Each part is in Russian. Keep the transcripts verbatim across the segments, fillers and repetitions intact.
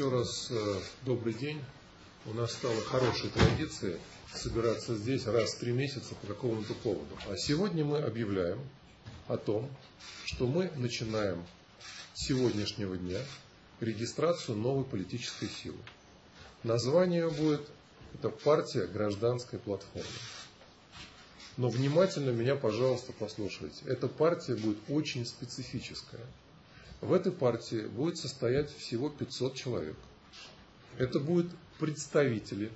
Еще раз э, добрый день. У нас стала хорошей традицией собираться здесь раз в три месяца по какому-то поводу. А сегодня мы объявляем о том, что мы начинаем с сегодняшнего дня регистрацию новой политической силы. Название будет это «Партия гражданской платформы». Но внимательно меня, пожалуйста, послушайте. Эта партия будет очень специфическая. В этой партии будет состоять всего пятьсот человек. Это будут представители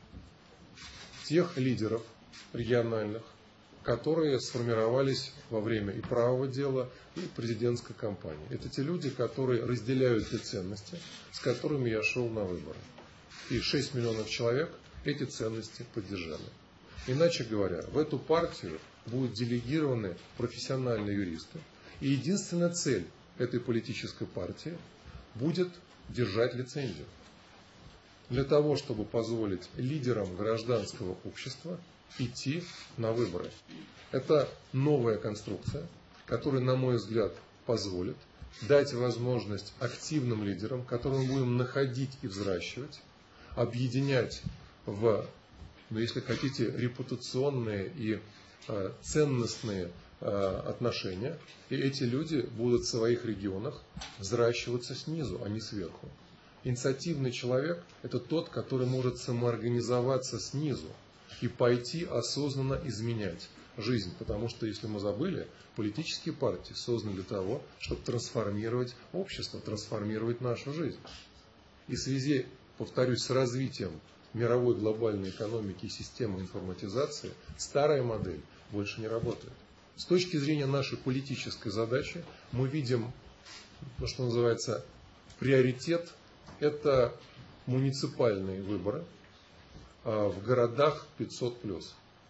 тех лидеров региональных, которые сформировались во время и правого дела, и президентской кампании. Это те люди, которые разделяют те ценности, с которыми я шел на выборы. И шесть миллионов человек эти ценности поддержали. Иначе говоря, в эту партию будут делегированы профессиональные юристы. И единственная цель этой политической партии будет держать лицензию. Для того, чтобы позволить лидерам гражданского общества идти на выборы. Это новая конструкция, которая, на мой взгляд, позволит дать возможность активным лидерам, которые мы будем находить и взращивать, объединять в, ну, если хотите, репутационные и э, ценностные э, отношения. И эти люди будут в своих регионах взращиваться снизу, а не сверху. Инициативный человек – это тот, который может самоорганизоваться снизу и пойти осознанно изменять жизнь. Потому что, если мы забыли, политические партии созданы для того, чтобы трансформировать общество, трансформировать нашу жизнь. И в связи, повторюсь, с развитием мировой глобальной экономики и системы информатизации, старая модель больше не работает. С точки зрения нашей политической задачи мы видим, ну, что называется, приоритет – это муниципальные выборы а, в городах пятьсот плюс.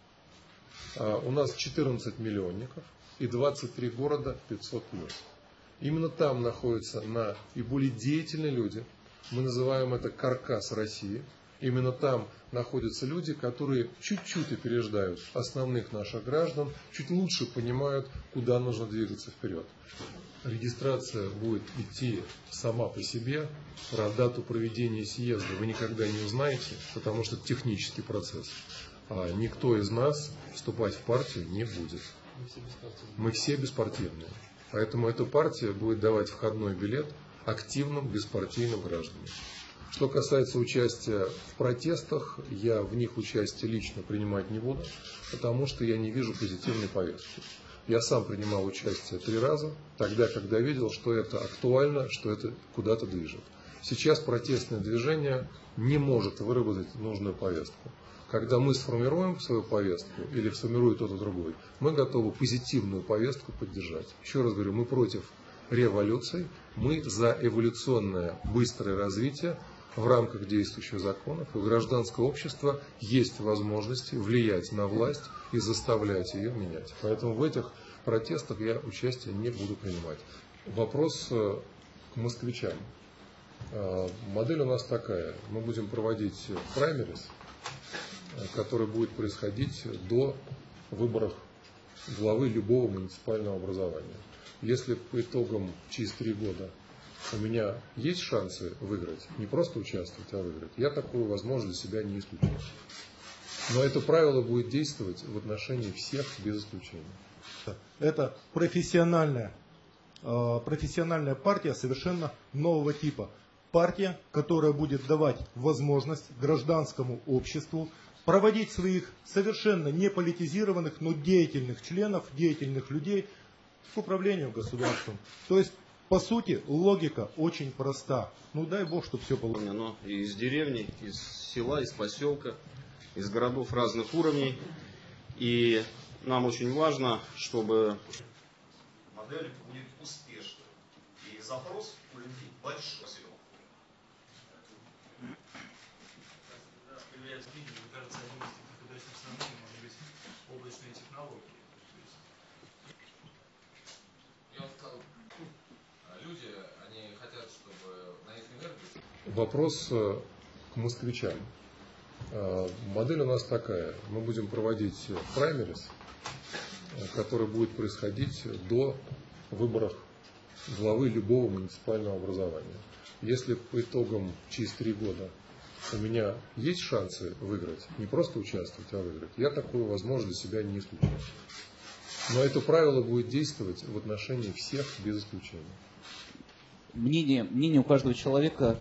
А, у нас четырнадцать миллионников и двадцать три города пятьсот плюс. Именно там находятся наиболее деятельные люди. Мы называем это каркас России. Именно там находятся люди, которые чуть-чуть опереждают основных наших граждан, чуть лучше понимают, куда нужно двигаться вперед. Регистрация будет идти сама по себе. Про дату проведения съезда вы никогда не узнаете, потому что это технический процесс. А никто из нас вступать в партию не будет. Мы все беспартийные. Поэтому эта партия будет давать входной билет активным беспартийным гражданам. Что касается участия в протестах, я в них участие лично принимать не буду, потому что я не вижу позитивной повестки. Я сам принимал участие три раза, тогда, когда видел, что это актуально, что это куда-то движет. Сейчас протестное движение не может выработать нужную повестку. Когда мы сформируем свою повестку, или сформирует кто-то другой, мы готовы позитивную повестку поддержать. Еще раз говорю, мы против революций, мы за эволюционное быстрое развитие в рамках действующих законов. У гражданского общества есть возможности влиять на власть и заставлять ее менять. Поэтому в этих протестах я участие не буду принимать. Вопрос к москвичам. Модель у нас такая. Мы будем проводить праймерис, который будет происходить до выборов главы любого муниципального образования. Если по итогам через три года у меня есть шансы выиграть, не просто участвовать, а выиграть, я такую возможность для себя не исключаю. Но это правило будет действовать в отношении всех без исключения. Это профессиональная, профессиональная партия совершенно нового типа. Партия, которая будет давать возможность гражданскому обществу проводить своих совершенно не политизированных, но деятельных членов, деятельных людей к управлению государством. То есть, по сути, логика очень проста. Ну дай бог, чтобы все получилось. Но из деревни, из села, из поселка, из городов разных уровней. И нам очень важно, чтобы модель будет успешной. И запрос у людей большой. Появляется видео, мне кажется, одним из таких удачных сравнений может быть облачные технологии. Я вам сказал, люди, они хотят, чтобы на их энергию... Вопрос к москвичам. Модель у нас такая. Мы будем проводить праймерис, который будет происходить до выборов главы любого муниципального образования. Если по итогам через три года у меня есть шансы выиграть, не просто участвовать, а выиграть, я такую возможность для себя не исключаю. Но это правило будет действовать в отношении всех без исключения. Мнение, мнение у каждого человека